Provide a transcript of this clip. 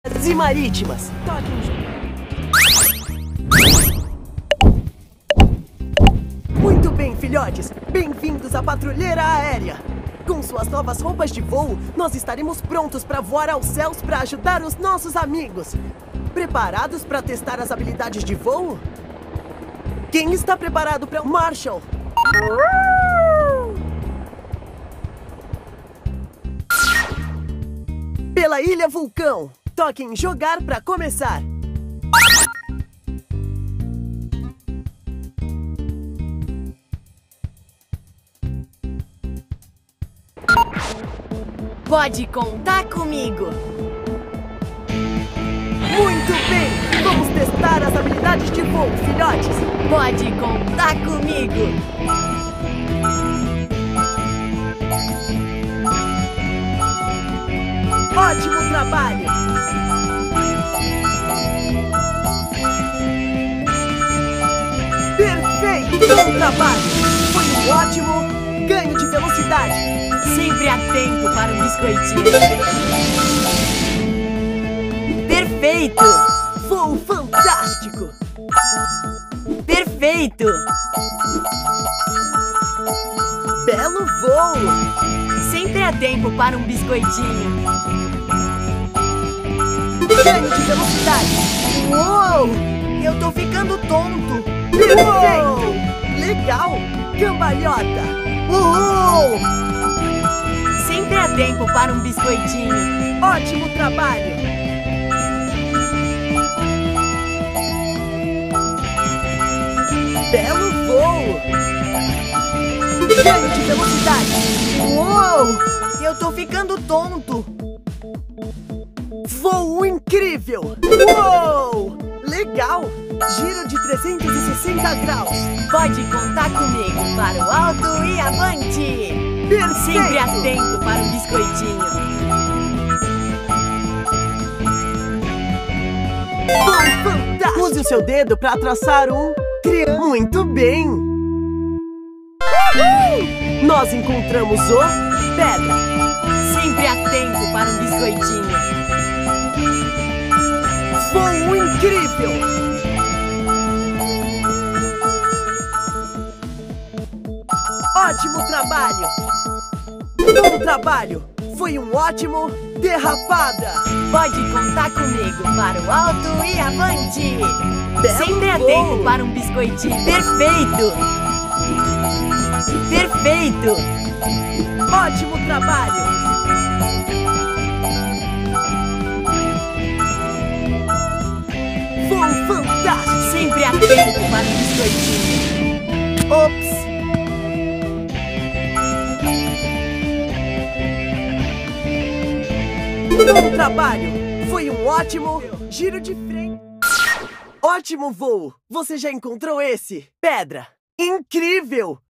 e marítimas. Muito bem, filhotes. Bem-vindos à patrulheira aérea. Com suas novas roupas de voo, nós estaremos prontos para voar aos céus para ajudar os nossos amigos. Preparados para testar as habilidades de voo? Quem está preparado para o Marshall? Pela Ilha Vulcão. Toque em jogar para começar. Pode contar comigo. Muito bem! Vamos testar as habilidades de voo, filhotes. Pode contar comigo. Ótimo trabalho! Perfeito! Bom trabalho! Foi um ótimo ganho de velocidade. Sempre há tempo para um biscoitinho. Perfeito! Voo fantástico! Perfeito! Belo voo! Sempre há tempo para um biscoitinho. Ganho de velocidade! Uou! Eu tô ficando tonto. Perfeito! Legal! Cambalhota! Uhul! Sempre há tempo para um biscoitinho. Ótimo trabalho! Belo voo! Ganho de velocidade! Uou! Eu tô ficando tonto. Voo incrível! Uou! Legal! Giro de 360 graus! Pode contar comigo para o alto e avante! Perfeito! Sempre há tempo para um biscoitinho. Voo fantástico! Use o seu dedo para traçar um triângulo. Muito bem! Nós encontramos o pedra. Sempre há tempo para um biscoitinho. Voo incrível! Ótimo trabalho! Bom trabalho! Foi um ótimo derrapada! Pode contar comigo para o alto e avante! Belo Sempre há voo. tempo para um biscoitinho. Perfeito! Perfeito! Ótimo trabalho! Voo fantástico! Sempre há tempo para um biscoitinho. Ops! Bom trabalho! Foi um ótimo giro de frente. Ótimo voo! Você já encontrou esse? Pedra! Incrível!